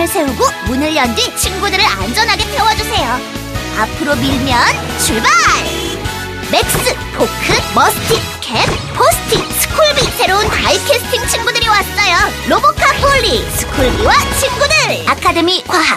줄을 세우고 문을 연 뒤 친구들을 안전하게 태워주세요. 앞으로 밀면 출발! 맥스, 포크, 머스티, 캡, 포스티, 스쿨비. 새로운 다이캐스팅 친구들이 왔어요. 로보카 폴리, 스쿨비와 친구들. 아카데미 과학